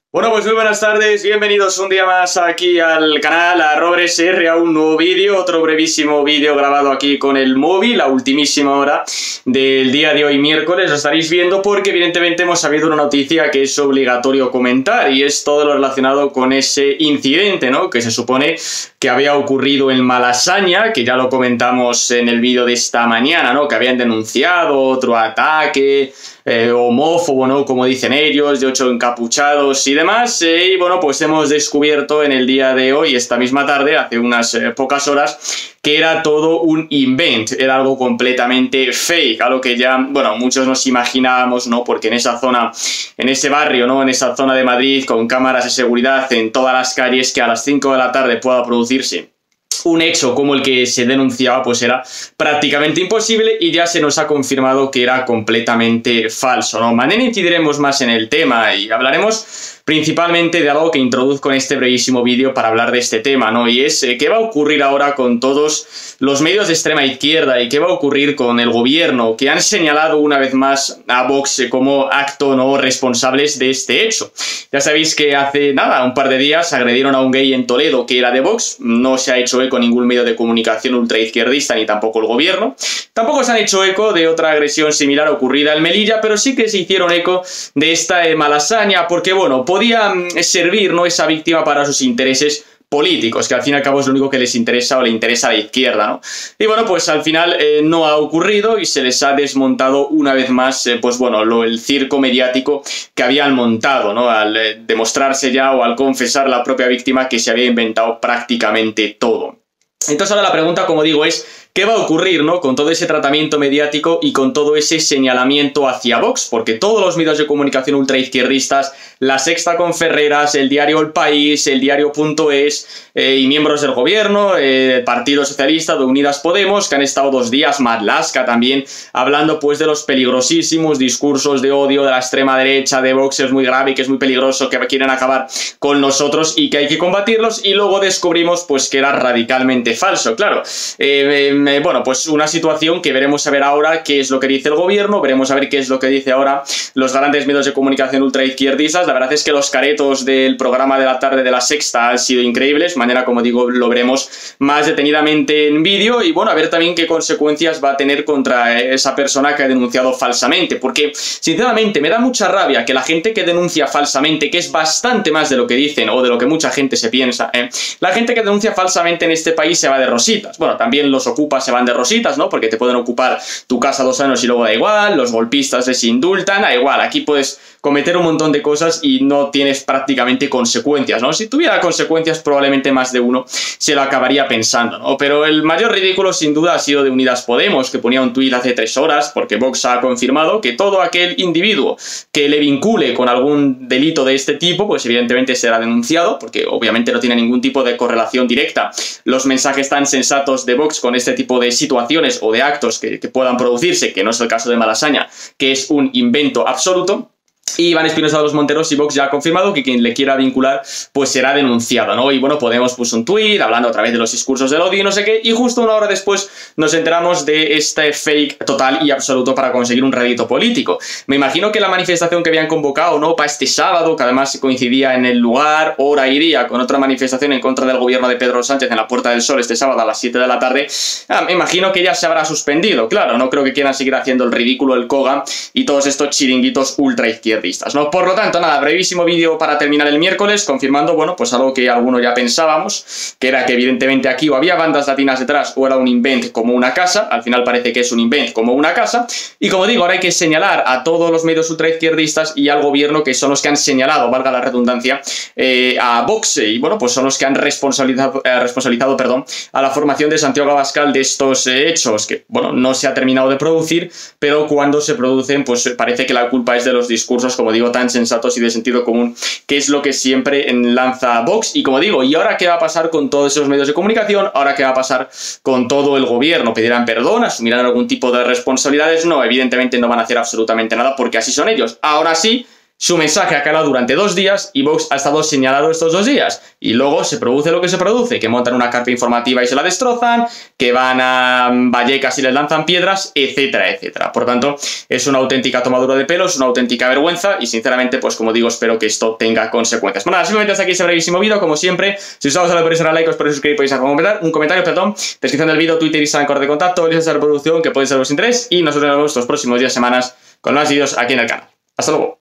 Bueno, pues muy buenas tardes, bienvenidos un día más aquí al canal, a RoberSR, a un nuevo vídeo, otro brevísimo vídeo grabado aquí con el móvil, a ultimísima hora del día de hoy, miércoles. Lo estaréis viendo porque evidentemente hemos sabido una noticia que es obligatorio comentar y es todo lo relacionado con ese incidente, ¿no? Que se supone que había ocurrido en Malasaña, que ya lo comentamos en el vídeo de esta mañana, ¿no? Que habían denunciado otro ataque homófobo, ¿no? Como dicen ellos, de 8 encapuchados y demás. Y bueno, pues hemos descubierto en el día de hoy, esta misma tarde, hace unas pocas horas, que era todo un invent, era algo completamente fake, algo que ya, bueno, muchos nos imaginábamos, ¿no? Porque en esa zona, en ese barrio, ¿no? En esa zona de Madrid, con cámaras de seguridad en todas las calles, que a las 5 de la tarde pueda producirse un hecho como el que se denunciaba, pues era prácticamente imposible y ya se nos ha confirmado que era completamente falso, ¿no? Mañana incidiremos más en el tema y hablaremos principalmente de algo que introduzco en este brevísimo vídeo para hablar de este tema, ¿no? Y es qué va a ocurrir ahora con todos los medios de extrema izquierda y qué va a ocurrir con el gobierno, que han señalado una vez más a Vox como acto no responsables de este hecho. Ya sabéis que hace nada, un par de días, agredieron a un gay en Toledo que era de Vox, no se ha hecho eco ningún medio de comunicación ultraizquierdista ni tampoco el gobierno. Tampoco se han hecho eco de otra agresión similar ocurrida en Melilla, pero sí que se hicieron eco de esta en Malasaña, porque bueno, podía servir, ¿no?, esa víctima para sus intereses políticos, que al fin y al cabo es lo único que les interesa o le interesa a la izquierda, ¿no? Y bueno, pues al final no ha ocurrido y se les ha desmontado una vez más, pues bueno, el circo mediático que habían montado, ¿no? Al demostrarse ya o al confesar la propia víctima que se había inventado prácticamente todo. Entonces ahora la pregunta, como digo, es ¿qué va a ocurrir, ¿no?, con todo ese tratamiento mediático y con todo ese señalamiento hacia Vox? Porque todos los medios de comunicación ultraizquierdistas, La Sexta con Ferreras, el diario El País, el diario.es y miembros del gobierno, el Partido Socialista, de Unidas Podemos, que han estado 2 días, Marlaska también, hablando pues de los peligrosísimos discursos de odio de la extrema derecha, de Vox es muy grave y que es muy peligroso, que quieren acabar con nosotros y que hay que combatirlos, y luego descubrimos pues que era radicalmente falso, claro. Bueno, pues una situación que veremos a ver ahora qué es lo que dice el gobierno, veremos a ver qué es lo que dice ahora los grandes medios de comunicación ultraizquierdistas. La verdad es que los caretos del programa de la tarde de La Sexta han sido increíbles, mañana, como digo, lo veremos más detenidamente en vídeo, y bueno, a ver también qué consecuencias va a tener contra esa persona que ha denunciado falsamente, porque sinceramente me da mucha rabia que la gente que denuncia falsamente, que es bastante más de lo que dicen o de lo que mucha gente se piensa, la gente que denuncia falsamente en este país se va de rositas. Bueno, también los ocupas se van de rositas, ¿no? Porque te pueden ocupar tu casa 2 años y luego da igual, los golpistas les indultan, da igual, aquí puedes cometer un montón de cosas y no tienes prácticamente consecuencias, ¿no? Si tuviera consecuencias, probablemente más de uno se lo acabaría pensando, ¿no? Pero el mayor ridículo sin duda ha sido de Unidas Podemos, que ponía un tuit hace 3 horas, porque Vox ha confirmado que todo aquel individuo que le vincule con algún delito de este tipo, pues evidentemente será denunciado, porque obviamente no tiene ningún tipo de correlación directa los mensajes tan sensatos de Vox con este tipo de situaciones o de actos que puedan producirse, que no es el caso de Malasaña, que es un invento absoluto. Y Iván Espinosa de los Monteros y Vox ya ha confirmado que quien le quiera vincular pues será denunciado, ¿no? Y bueno, Podemos puso un tuit hablando otra vez de los discursos del odio y no sé qué, y justo una hora después nos enteramos de este fake total y absoluto para conseguir un rédito político. Me imagino que la manifestación que habían convocado, ¿no?, para este sábado, que además coincidía en el lugar, hora y día, con otra manifestación en contra del gobierno de Pedro Sánchez en la Puerta del Sol este sábado a las 7 de la tarde, me imagino que ya se habrá suspendido. Claro, no creo que quieran seguir haciendo el ridículo, el coga y todos estos chiringuitos ultraizquierdos, ¿no? Por lo tanto, nada, brevísimo vídeo para terminar el miércoles, confirmando, bueno, pues algo que algunos ya pensábamos, que era que evidentemente aquí o había bandas latinas detrás o era un invent como una casa. Al final parece que es un invent como una casa, y como digo, ahora hay que señalar a todos los medios ultraizquierdistas y al gobierno, que son los que han señalado, valga la redundancia, a Vox, y bueno, pues son los que han responsabilizado, perdón, a la formación de Santiago Abascal de estos hechos, que, bueno, no se ha terminado de producir, pero cuando se producen, pues parece que la culpa es de los discursos, como digo, tan sensatos y de sentido común, que es lo que siempre lanza Vox. Y como digo, ¿y ahora qué va a pasar con todos esos medios de comunicación? ¿Ahora qué va a pasar con todo el gobierno? ¿Pedirán perdón? ¿Asumirán algún tipo de responsabilidades? No, evidentemente no van a hacer absolutamente nada, porque así son ellos. Ahora sí, su mensaje ha calado durante 2 días y Vox ha estado señalado estos 2 días. Y luego se produce lo que se produce, que montan una carpa informativa y se la destrozan, que van a Vallecas y les lanzan piedras, etcétera, etcétera. Por tanto, es una auténtica tomadura de pelo, es una auténtica vergüenza y sinceramente, pues como digo, espero que esto tenga consecuencias. Bueno, nada, simplemente hasta aquí este brevísimo vídeo, como siempre. Si os ha gustado, podéis dar like, os podéis suscribir, podéis hacer un comentario, descripción del vídeo, Twitter, Instagram, correo de contacto, listas de reproducción que pueden ser de vuestro interés y nosotros nos vemos los próximos días, semanas con más vídeos aquí en el canal. Hasta luego.